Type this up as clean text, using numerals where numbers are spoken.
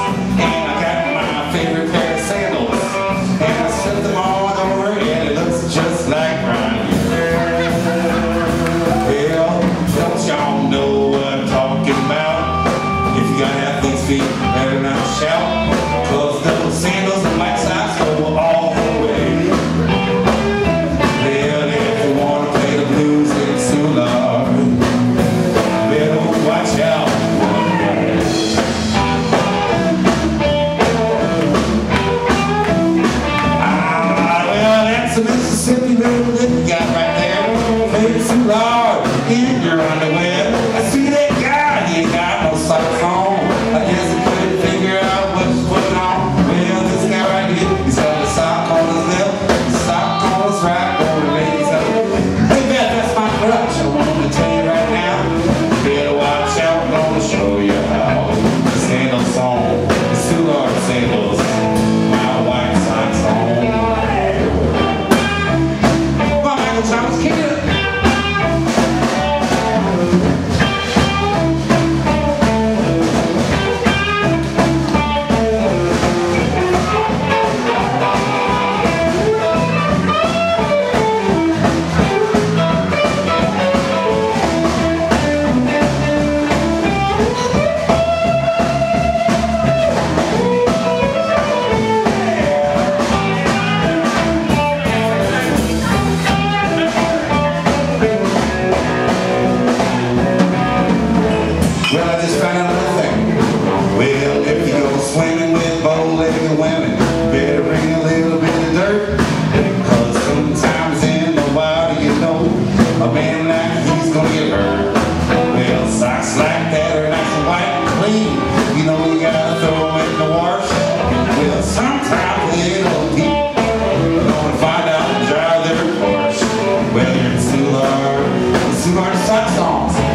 and I got my favorite pair of sandals, and I slipped them on over, and it looks just like Ryan. Well, don't y'all know what I'm talking about? If you got athlete's feet, better not shout, 'cause those sandals and white socks go all the way. Well, if you want to play the blues, it's soulard. Better watch out. Well, that's a Mississippi little that you got right there. Play soulard in your underwear. I see that guy, he ain't got no socks on. I guess he couldn't figure out what he's putting on. Well, this guy right here, he's got a sock on his left, a sock on his right, going to ladies up. Hey, Beth, that's my crutch. I want to tell you right now, you better watch out. I'm going to show you how. The sandals on, the soulard sandals, my white socks on. Come on, Michael Thomas, kick it up. Well, I just found out another thing. Well, if you go swimming with bow-legged women, better bring a little bit of dirt. 'Cause sometimes in the water, you know, a man like he's gonna get hurt. Well, socks like that are nice and white and clean. You know, you gotta throw them in the wash. Well, sometimes a little deep. You're gonna find out and dry their course. Well, you're the soulard socks on.